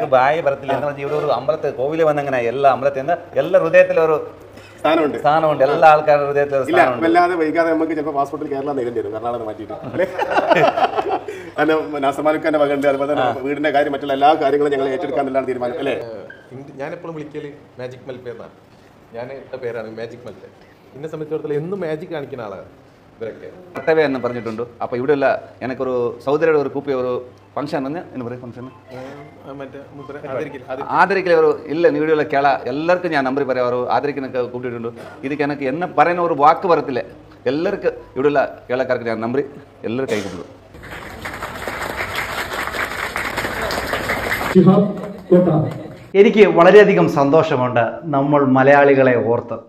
എനിക്ക് ബായി പറത്തില്ല എന്ന് പറഞ്ഞാൽ ഇവിടെ ഒരു അമ്പലത്തിൽ കോവിൽ വന്നെങ്ങനെ എല്ലാ അമ്പലത്തിൽ നിന്ന് എല്ലാ ഹൃദയത്തിലും ഒരു സ്ഥാനമുണ്ട് എല്ലാ ആൾക്കാരുടെ ഹൃദയത്തിലും വല്ലാതെ വൈകാതെ നമുക്ക് ചിലപ്പോൾ പാസ്പോർട്ടിൽ കേരളം നേരിടേണ്ടി വരും കർണാടക മാറ്റിയിട്ട് നാസമാനുക്കാന്റെ മകന്റെ അതുപോലെ തന്നെ വീടിന്റെ കാര്യം മറ്റുള്ള എല്ലാ കാര്യങ്ങളും ഞങ്ങൾ ഏറ്റെടുക്കാന്നുള്ളതാണ് തീരുമാനം അല്ലേ? ഞാൻ എപ്പോഴും വിളിക്കല് മാജിക് മൽപ്പേ എന്നാണ്. ഞാൻ ഇട്ട പേരാണ് മാജിക് മൽപ്പേ. എന്നെ സംബന്ധിച്ചിടത്തോളം എന്നും മാജിക് കാണിക്കുന്ന ആളാണ് ഇവരൊക്കെ. കട്ടവേ എന്ന് പറഞ്ഞിട്ടുണ്ട്. അപ്പോൾ ഇവിടെയുള്ള എനിക്കൊരു സഹോദരിയുടെ ഒരു കൂപ്പിയ ഒരു ഫംഗ്ഷൻ എന്ന് പറയും ഫംഗ്ഷൻ ആദരിക്കൽ ഒരു ഇല്ല ഇവിടെയുള്ള കേള എല്ലാവർക്കും ഞാൻ നമ്പർ പറയാം ഒരു ആദരിക്കുന്നൊക്കെ കൂട്ടിയിട്ടുണ്ട്. ഇതിക്ക് എനിക്ക് എന്നെ പറയുന്ന ഒരു വാക്ക് പറത്തില്ല. എല്ലാവർക്കും ഇവിടെയുള്ള കേളക്കാർക്ക് ഞാൻ നമ്പർ എല്ലാവരും കൈ കൊണ്ടു. എനിക്ക് വളരെയധികം സന്തോഷമുണ്ട് നമ്മൾ മലയാളികളെ ഓർത്ത്.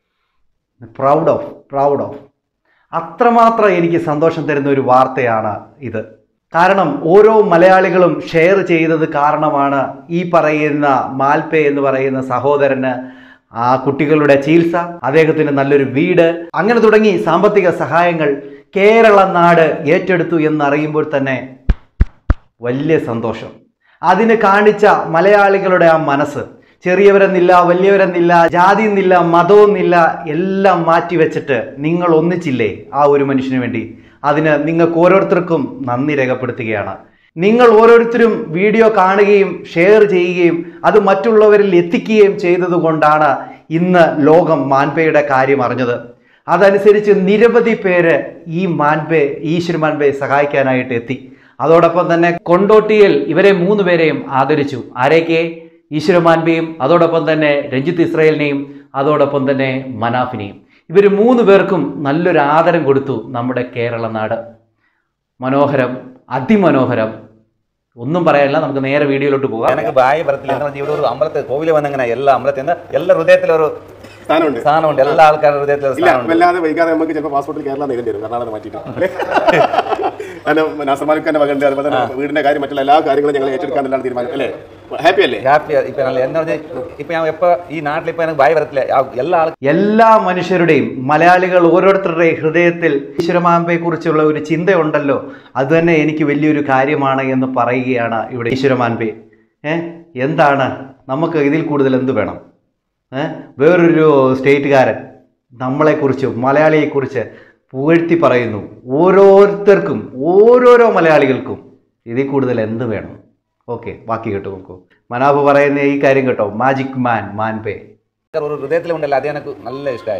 പ്രൗഡ് ഓഫ് അത്രമാത്രം എനിക്ക് സന്തോഷം തരുന്ന ഒരു വാർത്തയാണ് ഇത്. കാരണം ഓരോ മലയാളികളും ഷെയർ ചെയ്തത് കാരണമാണ് ഈ പറയുന്ന മാൽപേ എന്ന് പറയുന്ന സഹോദരന് ആ കുട്ടികളുടെ ചികിത്സ, അദ്ദേഹത്തിന് നല്ലൊരു വീട്, അങ്ങനെ തുടങ്ങി സാമ്പത്തിക സഹായങ്ങൾ കേരള നാട് ഏറ്റെടുത്തു എന്നറിയുമ്പോൾ തന്നെ വലിയ സന്തോഷം. അതിന് കാണിച്ച മലയാളികളുടെ ആ മനസ്സ്, ചെറിയവരെന്നില്ല വലിയവരെന്നില്ല ജാതിയെന്നില്ല മതമൊന്നില്ല എല്ലാം മാറ്റിവെച്ചിട്ട് നിങ്ങൾ ഒന്നിച്ചില്ലേ ആ ഒരു മനുഷ്യന് വേണ്ടി. അതിന് നിങ്ങൾക്ക് ഓരോരുത്തർക്കും നന്ദി രേഖപ്പെടുത്തുകയാണ്. നിങ്ങൾ ഓരോരുത്തരും വീഡിയോ കാണുകയും ഷെയർ ചെയ്യുകയും അത് മറ്റുള്ളവരിൽ എത്തിക്കുകയും ചെയ്തതുകൊണ്ടാണ് ഇന്ന് ലോകം മാൻപേയുടെ കാര്യം അറിഞ്ഞത്. അതനുസരിച്ച് നിരവധി പേര് ഈ ഈശ്വര മാൻപേ സഹായിക്കാനായിട്ട് എത്തി. അതോടൊപ്പം തന്നെ കൊണ്ടോട്ടിയിൽ ഇവരെ 3 പേരെയും ആദരിച്ചു. ആരേക്കെ? ഈശ്വര മാൻപേയും അതോടൊപ്പം തന്നെ രഞ്ജിത്ത് ഇസ്രായേലിനെയും അതോടൊപ്പം തന്നെ മനാഫിനെയും. ഇവർ 3 പേർക്കും നല്ലൊരു ആദരം കൊടുത്തു നമ്മുടെ കേരള നാട്. മനോഹരം, അതിമനോഹരം, ഒന്നും പറയാനില്ല. നമുക്ക് നേരെ വീഡിയോയിലോട്ട് പോകാം. എനിക്ക് ബായി പറത്തില്ല എന്ന് പറഞ്ഞാൽ ഇവിടെ ഒരു അമ്പലത്തിൽ കോവിൽ വന്നെങ്ങനെ എല്ലാ അമ്പലത്തിൽ നിന്ന് എല്ലാ ഹൃദയത്തിലും ഒരു സ്ഥാനമുണ്ട് എല്ലാ ആൾക്കാരുടെ ഹൃദയത്തിലും വല്ലാതെ വൈകാതെ നമുക്ക് ചിലപ്പോൾ പാസ്പോർട്ടിൽ കേരളം നേരിടേണ്ടി വരും കർണാടക മാറ്റിയിട്ട് നാസമാനുക്കാന്റെ മകന്റെ അതുപോലെ തന്നെ വീടിന്റെ കാര്യം മറ്റുള്ള എല്ലാ കാര്യങ്ങളും ഞങ്ങൾ ഏറ്റെടുക്കാന്നുള്ളതാണ് തീരുമാനം അല്ലേ? ഹാപ്പി അല്ലേ? ഇപ്പൊ എന്ന് പറഞ്ഞാൽ ഇപ്പൊ ഞാൻ എപ്പോ ഈ നാട്ടിൽ ഇപ്പൊ എനിക്ക് ബായി പറത്തില്ല എല്ലാ മനുഷ്യരുടെയും മലയാളികൾ ഓരോരുത്തരുടെയും ഹൃദയത്തിൽ ഈശ്വരമാമ്പയെ കുറിച്ചുള്ള ഒരു ചിന്തയുണ്ടല്ലോ, അത് തന്നെ എനിക്ക് വലിയൊരു കാര്യമാണ് എന്ന് പറയുകയാണ് ഇവിടെ ഈശ്വരമാൻപേ. എന്താണ് നമുക്ക് ഇതിൽ കൂടുതൽ എന്ത് വേണം? വേറൊരു സ്റ്റേറ്റുകാരൻ നമ്മളെക്കുറിച്ച് മലയാളിയെക്കുറിച്ച് പുകഴ്ത്തി പറയുന്നു. ഓരോരുത്തർക്കും ഓരോരോ മലയാളികൾക്കും ഇതിൽ കൂടുതൽ എന്ത് വേണം? ഓക്കെ, ബാക്കി കേട്ടോ നോക്കൂ. മനാഫ് പറയുന്ന ഈ കാര്യം കേട്ടോ, മാജിക് മാൻപേ ഒരു ഹൃദയത്തിലുണ്ടല്ലോ, അത് എനിക്ക് നല്ല ഇഷ്ടമായി.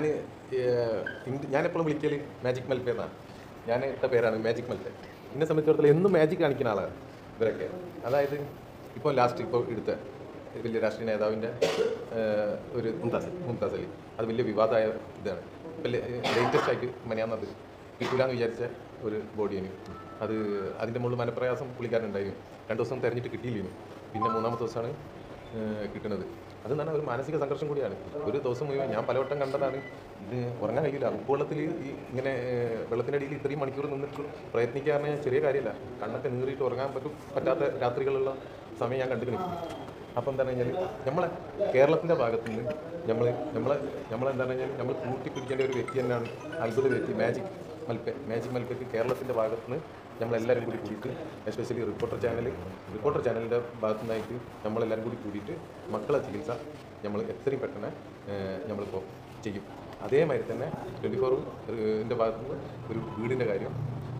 ഞാൻ എപ്പോഴും വിളിക്കല് മാജിക് മൽപ്പേ എന്നാണ്. ഞാൻ ഇട്ട പേരാണ് മാജിക് മൽപ്പേ. എന്നെ സംബന്ധിച്ചിടത്തോളം എന്നും മാജിക് കാണിക്കുന്ന ആളാണ് ഇവരൊക്കെ. അതായത് ഇപ്പോൾ ലാസ്റ്റ് ഇപ്പോൾ എടുത്ത വലിയ രാഷ്ട്രീയ നേതാവിൻ്റെ ഒരു മുംതാസ് അലി, അത് വലിയ വിവാദമായ ഇതാണ്. ഇപ്പം ലേറ്റസ്റ്റ് ആയിട്ട് മനിയാന്നത് കിട്ടൂലെന്ന് വിചാരിച്ച ഒരു ബോഡിയാണ് അത്. അതിൻ്റെ മുകളിൽ മനപ്രയാസം പുള്ളിക്കാരനുണ്ടായിരുന്നു. 2 ദിവസം തിരഞ്ഞിട്ട് കിട്ടിയില്ലേനു. പിന്നെ 3ാമത്തെ ദിവസമാണ് കിട്ടുന്നത്. അത് തന്നെ ഒരു മാനസിക സംഘർഷം കൂടിയാണ്. ഒരു ദിവസം മുഴുവൻ ഞാൻ പലവട്ടം കണ്ടതാണ്. ഇത് ഉറങ്ങാൻ കഴിയില്ല. ഉപ്പുവെള്ളത്തിൽ ഈ ഇങ്ങനെ വെള്ളത്തിനടിയിൽ ഇത്രയും മണിക്കൂർ നിന്നിട്ട് പ്രയത്നിക്കാറിന് ചെറിയ കാര്യമില്ല. കണ്ണൊക്കെ നീറിയിട്ട് ഉറങ്ങാൻ പറ്റാത്ത രാത്രികളുള്ള സമയം ഞാൻ കണ്ടു നിൽക്കും. അപ്പം എന്താണെന്ന് കഴിഞ്ഞാൽ നമ്മളെ കേരളത്തിൻ്റെ ഭാഗത്തു നിന്ന് നമ്മളെന്താണെന്ന് കഴിഞ്ഞാൽ നമ്മൾ കൂട്ടിപ്പിടിക്കേണ്ട ഒരു വ്യക്തി തന്നെയാണ് അത്ഭുത വ്യക്തി മാജിക് മൽപ്പയ്ക്ക് കേരളത്തിൻ്റെ ഭാഗത്തു നിന്ന് നമ്മളെല്ലാവരും കൂടിയിട്ട് എസ്പെഷ്യലി റിപ്പോർട്ടർ ചാനലിൻ്റെ ഭാഗത്തു നിന്നായിട്ട് നമ്മളെല്ലാവരും കൂടിയിട്ട് മക്കളെ ചികിത്സ നമ്മൾ എത്രയും പെട്ടെന്ന് നമ്മളിപ്പോൾ ചെയ്യും. അതേമാതിരി തന്നെ 24ൻ്റെ ഭാഗത്തുനിന്ന് ഒരു വീടിൻ്റെ കാര്യം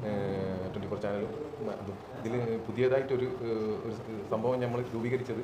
24 ചാനലും ഇതിൽ പുതിയതായിട്ടൊരു സംഭവം നമ്മൾ രൂപീകരിച്ചത്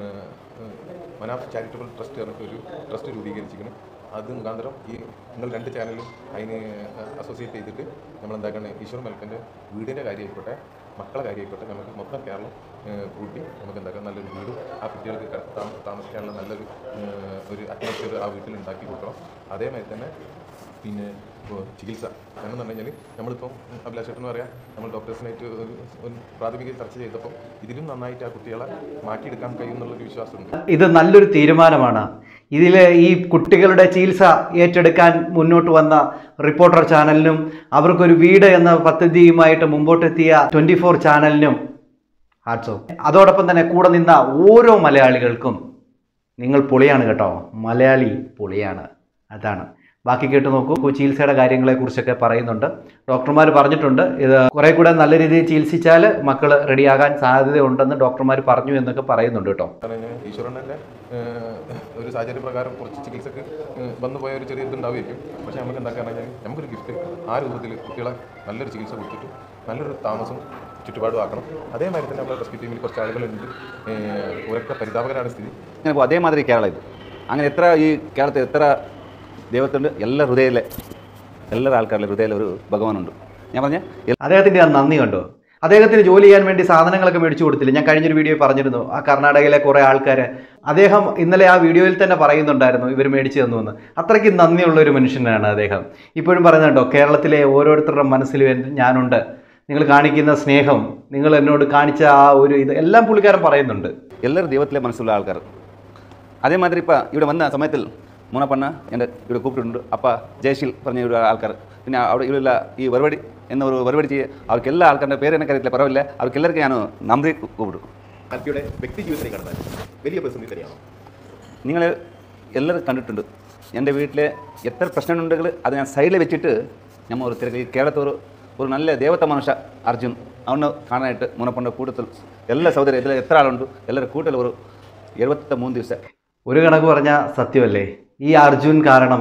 മനാഫ് ചാരിറ്റബിൾ ട്രസ്റ്റ് പറഞ്ഞിട്ടൊരു ട്രസ്റ്റ് രൂപീകരിച്ചിരിക്കുന്നു. അത് മുഖാന്തരം ഈ നിങ്ങൾ 2 ചാനലും അതിന് അസോസിയേറ്റ് ചെയ്തിട്ട് നമ്മളെന്താക്കണം ഈശ്വര മൽപ്പൻ്റെ വീടിൻ്റെ കാര്യമായിക്കോട്ടെ മക്കളെ കാര്യമായിക്കോട്ടെ നമുക്ക് മൊത്തം കേരളം കൂട്ടി നമുക്ക് എന്താക്കാം നല്ലൊരു വീടും ആ കുട്ടികൾക്ക് താമസിക്കാനുള്ള നല്ലൊരു അറ്റ്മോസ്ഫിയർ ആ വീട്ടിൽ ഉണ്ടാക്കി കൊടുക്കണം. അതേമാതിരി തന്നെ പിന്നെ ചികിത്സ കാരണം പറഞ്ഞു കഴിഞ്ഞാൽ നമ്മളിപ്പം അഭിലാഷേട്ടെന്ന് പറയാം, നമ്മൾ ഡോക്ടേഴ്സിനായിട്ട് ഒരു പ്രാഥമിക ചർച്ച ചെയ്തപ്പോൾ ഇതിലും നന്നായിട്ട് ആ കുട്ടികളെ മാറ്റിയെടുക്കാൻ കഴിയുമെന്നുള്ളൊരു വിശ്വാസമുണ്ട്. ഇത് നല്ലൊരു തീരുമാനമാണ്. ഇതിൽ ഈ കുട്ടികളുടെ ചികിത്സ ഏറ്റെടുക്കാൻ മുന്നോട്ട് വന്ന റിപ്പോർട്ടർ ചാനലിനും അവർക്കൊരു വീട് എന്ന പദ്ധതിയുമായിട്ട് മുമ്പോട്ടെത്തിയ 24 ചാനലിനും ഹാറ്റ്സ് ഓഫ്. അതോടൊപ്പം തന്നെ കൂടെ നിന്ന ഓരോ മലയാളികൾക്കും നിങ്ങൾ പൊളിയാണ് കേട്ടോ, മലയാളി പൊളിയാണ്. അതാണ് ബാക്കി കേട്ട് നോക്കൂ. ചികിത്സയുടെ കാര്യങ്ങളെക്കുറിച്ചൊക്കെ പറയുന്നുണ്ട്. ഡോക്ടർമാർ പറഞ്ഞിട്ടുണ്ട് ഇത് കുറേ കൂടെ നല്ല രീതിയിൽ ചികിത്സിച്ചാൽ മക്കൾ റെഡിയാകാൻ സാധ്യതയുണ്ടെന്ന് ഡോക്ടർമാർ പറഞ്ഞു എന്നൊക്കെ പറയുന്നുണ്ട് കേട്ടോ. ഈശ്വരനെ ഒരു സാഹചര്യ പ്രകാരം കുറച്ച് ചികിത്സക്ക് വന്നു പോയ ഒരു ചെറിയ ഇതുണ്ടാവുമായിരിക്കും. പക്ഷേ നമുക്ക് എന്താക്കാൻ കഴിഞ്ഞാൽ നമുക്കൊരു ഗിഫ്റ്റ് ആ രൂപത്തിൽ കുട്ടികളെ നല്ലൊരു ചികിത്സ കൊടുത്തിട്ട് നല്ലൊരു താമസം ചുറ്റുപാടും ആക്കണം. അതേമാതിരി തന്നെ നമ്മുടെ റെസ്ക്യൂ ടീമിൽ കുറച്ച് ആളുകളുണ്ട്. ഒരൊക്കെ പരിതാപകരമാണ് സ്ഥിതി. അങ്ങനെ ഇപ്പോൾ അതേമാതിരി കേരളം ഇത് അങ്ങനെ എത്ര ഈ കേരളത്തിൽ എത്ര ദൈവത്തിൻ്റെ എല്ലാ ഹൃദയത്തിലെ എല്ലാ ആൾക്കാരുടെ ഹൃദയത്തിലെ ഒരു ഭഗവാനുണ്ട്. ഞാൻ പറഞ്ഞ അദ്ദേഹത്തിൻ്റെ ആ നന്ദി കണ്ടോ. അദ്ദേഹത്തിന് ജോലി ചെയ്യാൻ വേണ്ടി സാധനങ്ങളൊക്കെ മേടിച്ചു കൊടുത്തില്ല. ഞാൻ കഴിഞ്ഞൊരു വീഡിയോ പറഞ്ഞിരുന്നു ആ കർണാടകയിലെ കുറേ ആൾക്കാർ. അദ്ദേഹം ഇന്നലെ ആ വീഡിയോയിൽ തന്നെ പറയുന്നുണ്ടായിരുന്നു ഇവർ മേടിച്ചു തന്നു എന്ന്. അത്രയ്ക്ക് നന്ദിയുള്ള ഒരു മനുഷ്യനാണ് അദ്ദേഹം. ഇപ്പോഴും പറയുന്നുണ്ടോ കേരളത്തിലെ ഓരോരുത്തരുടെ മനസ്സിലും ഞാനുണ്ട്, നിങ്ങൾ കാണിക്കുന്ന സ്നേഹം, നിങ്ങൾ എന്നോട് കാണിച്ച ആ ഒരു ഇത് എല്ലാം പുള്ളിക്കാരൻ പറയുന്നുണ്ട്. എല്ലാവരും ദൈവത്തിലെ മനസ്സുള്ള ആൾക്കാർ. അതേമാതിരി ഇപ്പോൾ ഇവിടെ വന്ന സമയത്തിൽ മൂന്നപ്പണ്ണ എൻ്റെ ഇവിടെ കൂപ്പിട്ടുണ്ട്. അപ്പോൾ ജയശീൽ പറഞ്ഞ ഇവിടെ ആൾക്കാർ, പിന്നെ അവിടെ ഇവിടെയുള്ള ഈ വരവടി എന്നൊരു വരവടി ചെയ്യുക അവർക്ക് എല്ലാ ആൾക്കാരുടെ പേര് എനിക്ക് അറിയത്തില്ല, പറവില്ല. അവർക്ക് എല്ലാവർക്കും ഞാൻ നന്ദി കൂപ്പിടും. ആൽഫിയുടെ വ്യക്തി ജീവിതത്തിലേക്ക് കടന്നാൽ വലിയ പ്രതിസന്ധി തന്നെയാണോ? നിങ്ങൾ എല്ലാവരും കണ്ടിട്ടുണ്ട് എൻ്റെ വീട്ടിലെ എത്ര പ്രശ്നമുണ്ടെങ്കിൽ അത് ഞാൻ സൈഡിൽ വെച്ചിട്ട് നമ്മൾ ഒരു തിരക്ക് ഈ കേരളത്തിൽ ഒരു നല്ല ദേവത്ത മനുഷ്യ അർജുൻ അവന് കാണാനായിട്ട് മൂന്നപ്പണ്ണ കൂട്ടത്തിൽ എല്ലാ സഹോദരി ഇതിൽ എത്ര ആളുണ്ട് എല്ലാവരും കൂട്ടത്തിൽ ഒരു 73 ദിവസം. ഒരു കണക്ക് പറഞ്ഞാൽ സത്യമല്ലേ ഈ അർജുൻ കാരണം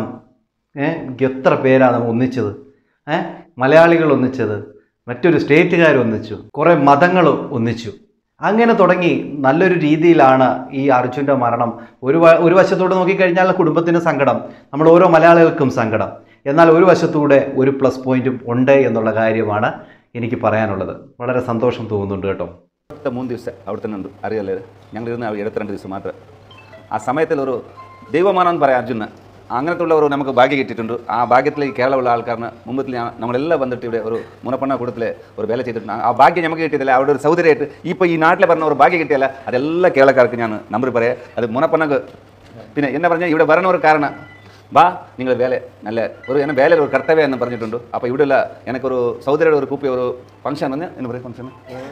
എത്ര പേരാണ് ഒന്നിച്ചത്. മലയാളികൾ ഒന്നിച്ചത്, മറ്റൊരു സ്റ്റേറ്റുകാർ ഒന്നിച്ചു, കുറേ മതങ്ങൾ ഒന്നിച്ചു. അങ്ങനെ തുടങ്ങി നല്ലൊരു രീതിയിലാണ് ഈ അർജുൻ്റെ മരണം. ഒരു വശത്തോട് നോക്കിക്കഴിഞ്ഞാൽ കുടുംബത്തിന് സങ്കടം, നമ്മൾ ഓരോ മലയാളികൾക്കും സങ്കടം. എന്നാൽ ഒരു വശത്തൂടെ ഒരു പ്ലസ് പോയിന്റും ഉണ്ട് എന്നുള്ള കാര്യമാണ് എനിക്ക് പറയാനുള്ളത്. വളരെ സന്തോഷം തോന്നുന്നുണ്ട് കേട്ടോ. 73 ദിവസം അവിടെ തന്നെ ഉണ്ട്, അറിയാലേ. ഞങ്ങളിരുന്ന് 72 ദിവസം മാത്രം. ആ സമയത്തിൽ ഒരു ദൈവമാണെന്ന് പറയാം അർജുന്. അങ്ങനത്തെ ഉള്ള ഒരു നമുക്ക് ഭാഗ്യം കിട്ടിയിട്ടുണ്ട്. ആ ഭാഗ്യത്തിലേക്ക് കേരളമുള്ള ആൾക്കാരന് മുമ്പത്തിൽ നമ്മളെല്ലാം വന്നിട്ട് ഇവിടെ ഒരു മൂന്നപ്പണ്ണ കൂട്ടത്തിൽ ഒരു വേല ചെയ്തിട്ടുണ്ട്. ആ ഭാഗ്യം നമുക്ക് കിട്ടിയതല്ല. അവിടെ ഒരു സൗകര്യമായിട്ട് ഇപ്പോൾ ഈ നാട്ടിൽ പറഞ്ഞ ഒരു ഭാഗ്യം കിട്ടിയല്ല. അതെല്ലാം കേരളക്കാർക്ക് ഞാൻ നമ്പർ പറയാം. അത് മൂന്നപ്പണ്ണക്ക് പിന്നെ എന്നെ പറഞ്ഞാൽ ഇവിടെ വരണ ഒരു കാരണം വാ നിങ്ങൾ വേല നല്ല ഒരു എന്നെ വേല ഒരു കർത്തവ്യം എന്ന് പറഞ്ഞിട്ടുണ്ട്. അപ്പോൾ ഇവിടെയുള്ള എനിക്കൊരു സൗദരിയുടെ ഒരു കൂപ്പിയ ഒരു ഫംഗ്ഷൻ വന്ന് എന്ന് പറയും ഫംഗ്ഷൻ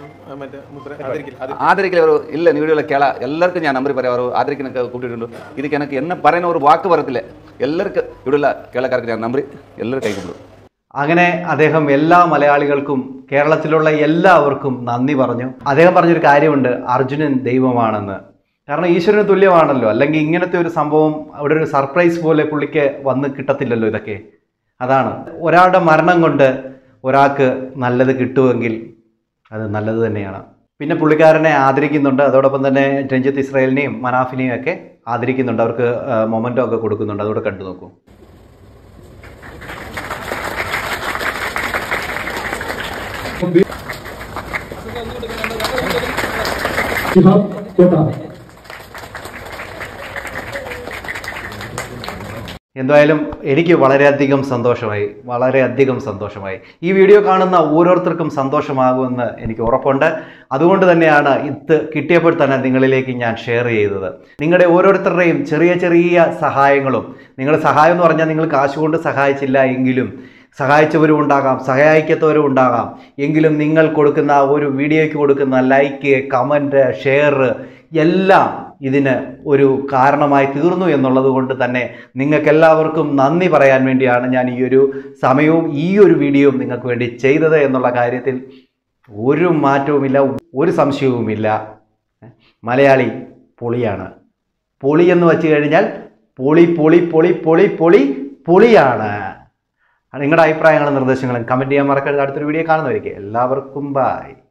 ആദരിക്കൽ ഒരു ഇല്ല ഇവിടെയുള്ള കേള എല്ലാവർക്കും ഞാൻ നമ്പർ പറയാം. ഒരു ആദരിക്കുന്നൊക്കെ കൂട്ടിയിട്ടുണ്ട്. ഇതിക്ക് എനിക്ക് എന്നെ പറയുന്ന ഒരു വാക്ക് വരത്തില്ല. എല്ലാവർക്കും ഇവിടെയുള്ള കേരളക്കാർക്ക് ഞാൻ നമ്പർ എല്ലാവരും കൈക്കൊണ്ടു. അങ്ങനെ അദ്ദേഹം എല്ലാ മലയാളികൾക്കും കേരളത്തിലുള്ള എല്ലാവർക്കും നന്ദി പറഞ്ഞു. അദ്ദേഹം പറഞ്ഞൊരു കാര്യമുണ്ട്, അർജുനൻ ദൈവമാണെന്ന്. കാരണം ഈശ്വരന് തുല്യമാണല്ലോ. അല്ലെങ്കിൽ ഇങ്ങനത്തെ ഒരു സംഭവം അവിടെ ഒരു സർപ്രൈസ് പോലെ പുള്ളിക്ക് വന്ന് കിട്ടത്തില്ലല്ലോ ഇതൊക്കെ. അതാണ് ഒരാളുടെ മരണം കൊണ്ട് ഒരാൾക്ക് നല്ലത് കിട്ടുമെങ്കിൽ അത് നല്ലത് തന്നെയാണ്. പിന്നെ പുള്ളിക്കാരനെ ആദരിക്കുന്നുണ്ട്. അതോടൊപ്പം തന്നെ രഞ്ജിത്ത് ഇസ്രായേലിനെയും മനാഫിനെയും ഒക്കെ ആദരിക്കുന്നുണ്ട്. അവർക്ക് മൊമെൻ്റോ ഒക്കെ കൊടുക്കുന്നുണ്ട്. അതോടെ കണ്ടു നോക്കൂ. എന്തായാലും എനിക്ക് വളരെയധികം സന്തോഷമായി. ഈ വീഡിയോ കാണുന്ന ഓരോരുത്തർക്കും സന്തോഷമാകുമെന്ന് എനിക്ക് ഉറപ്പുണ്ട്. അതുകൊണ്ട് തന്നെയാണ് ഇത് കിട്ടിയപ്പോൾ തന്നെ നിങ്ങളിലേക്ക് ഞാൻ ഷെയർ ചെയ്തത്. നിങ്ങളുടെ ഓരോരുത്തരുടെയും ചെറിയ ചെറിയ സഹായങ്ങളും, നിങ്ങളുടെ സഹായം എന്ന് പറഞ്ഞാൽ നിങ്ങൾ കാശ് കൊണ്ട് സഹായിച്ചില്ല എങ്കിലും സഹായിച്ചവരും ഉണ്ടാകാം, സഹായിക്കാത്തവരും ഉണ്ടാകാം. എങ്കിലും നിങ്ങൾ കൊടുക്കുന്ന ഒരു വീഡിയോയ്ക്ക് കൊടുക്കുന്ന ലൈക്ക്, കമൻറ്റ്, ഷെയർ എല്ലാം ഇതിന് ഒരു കാരണമായി തീർന്നു എന്നുള്ളത് കൊണ്ട് തന്നെ നിങ്ങൾക്കെല്ലാവർക്കും നന്ദി പറയാൻ വേണ്ടിയാണ് ഞാൻ ഈ ഒരു സമയവും ഈ ഒരു വീഡിയോയും നിങ്ങൾക്ക് വേണ്ടി ചെയ്തത് എന്നുള്ള കാര്യത്തിൽ ഒരു മാറ്റവുമില്ല, ഒരു സംശയവുമില്ല. മലയാളി പൊളിയാണ്. പൊളി എന്ന് വെച്ച് കഴിഞ്ഞാൽ പൊളി പൊളി പൊളി പൊളി പൊളി പൊളിയാണ്. നിങ്ങളുടെ അഭിപ്രായങ്ങളും നിർദ്ദേശങ്ങളും കമൻറ്റ് ചെയ്യാൻ മറക്കരുത്. അടുത്തൊരു വീഡിയോ കാണുന്നവരേക്ക് എല്ലാവർക്കും ബൈ.